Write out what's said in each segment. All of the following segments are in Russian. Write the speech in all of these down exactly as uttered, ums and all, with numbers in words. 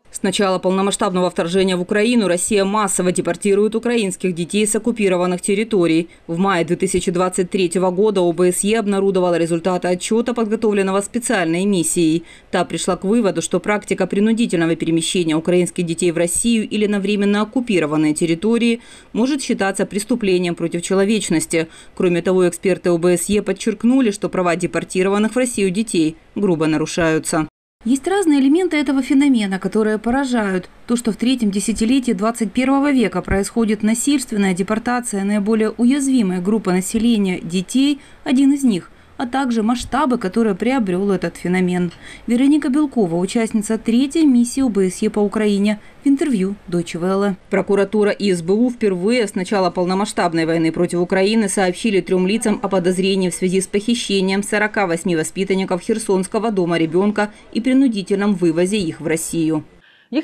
С начала полномасштабного вторжения в Украину Россия массово депортирует украинских детей с оккупированных территорий. В мае две тысячи двадцать третьего года о бэ эс е обнародовала результаты отчета, подготовленного специальной миссией. Та пришла к выводу, что практика принудительного перемещения украинских детей в Россию или на временно оккупированные территории может считаться преступлением против человечности. Кроме того, эксперты о бэ эс е подчеркнули, что права депортированных в Россию детей грубо нарушаются. Есть разные элементы этого феномена, которые поражают. То, что в третьем десятилетии двадцать первого века происходит насильственная депортация наиболее уязвимой группы населения – детей – один из них, а также масштабы, которые приобрел этот феномен. Вероника Белкова, участница третьей миссии о бэ эс е по Украине, в интервью Deutsche Welle. Прокуратура и эс бэ у впервые с начала полномасштабной войны против Украины сообщили трем лицам о подозрении в связи с похищением сорока восьми воспитанников Херсонского дома ребенка и принудительном вывозе их в Россию. Их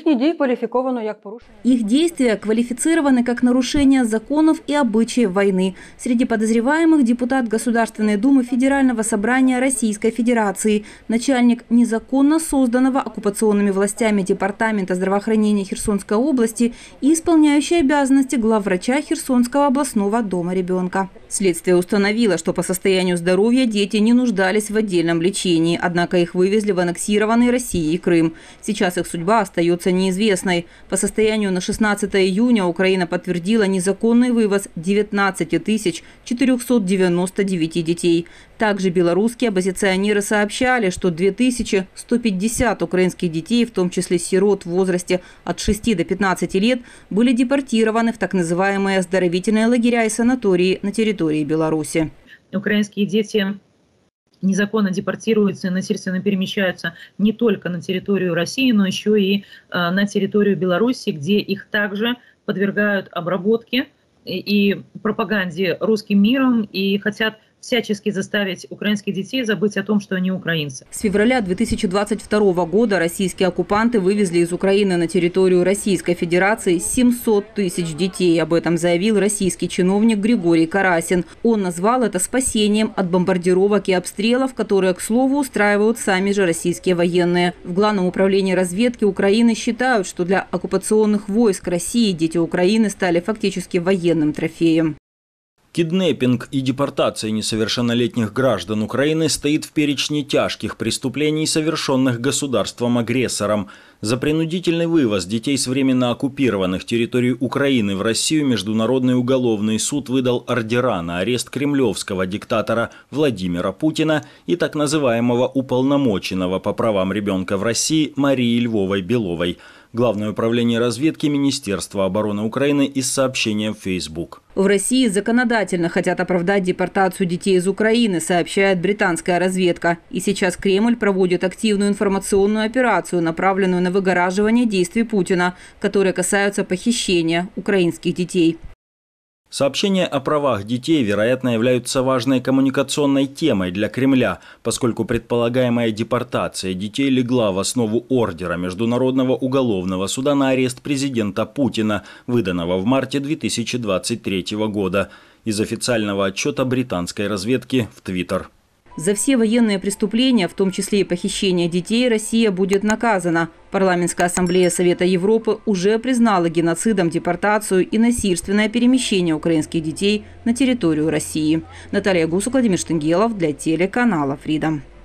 действия квалифицированы как нарушение законов и обычаев войны. Среди подозреваемых депутат Государственной Думы Федерального собрания Российской Федерации, начальник незаконно созданного оккупационными властями Департамента здравоохранения Херсонской области и исполняющий обязанности главврача Херсонского областного дома ребенка. Следствие установило, что по состоянию здоровья дети не нуждались в отдельном лечении, однако их вывезли в аннексированный Россией Крым. Сейчас их судьба остается неизвестной. По состоянию на шестнадцатое июня Украина подтвердила незаконный вывоз девятнадцати тысяч четырёхсот девяноста девяти детей. Также белорусские оппозиционеры сообщали, что две тысячи сто пятьдесят украинских детей, в том числе сирот в возрасте от шести до пятнадцати лет, были депортированы в так называемые оздоровительные лагеря и санатории на территории Беларуси. Украинские дети незаконно депортируются и насильственно перемещаются не только на территорию России, но еще и э, на территорию Беларуси, где их также подвергают обработке и, и пропаганде русским миром и хотят всячески заставить украинских детей забыть о том, что они украинцы. С февраля две тысячи двадцать второго года российские оккупанты вывезли из Украины на территорию Российской Федерации семьсот тысяч детей. Об этом заявил российский чиновник Григорий Карасин. Он назвал это спасением от бомбардировок и обстрелов, которые, к слову, устраивают сами же российские военные. В Главном управлении разведки Украины считают, что для оккупационных войск России дети Украины стали фактически военным трофеем. Киднеппинг и депортация несовершеннолетних граждан Украины стоит в перечне тяжких преступлений, совершенных государством-агрессором. За принудительный вывоз детей с временно оккупированных территорий Украины в Россию Международный уголовный суд выдал ордера на арест кремлевского диктатора Владимира Путина и так называемого уполномоченного по правам ребенка в России Марии Львовой-Беловой. Главное управление разведки Министерства обороны Украины из сообщения в Facebook. В России законодательно хотят оправдать депортацию детей из Украины, сообщает британская разведка. И сейчас Кремль проводит активную информационную операцию, направленную на выгораживание действий Путина, которые касаются похищения украинских детей. Сообщения о правах детей, вероятно, являются важной коммуникационной темой для Кремля, поскольку предполагаемая депортация детей легла в основу ордера Международного уголовного суда на арест президента Путина, выданного в марте две тысячи двадцать третьего года, из официального отчета британской разведки в Твиттер. За все военные преступления, в том числе и похищение детей, Россия будет наказана. Парламентская ассамблея Совета Европы уже признала геноцидом депортацию и насильственное перемещение украинских детей на территорию России. Наталья Гусук, Владимир Штынгелов для телеканала Freedom.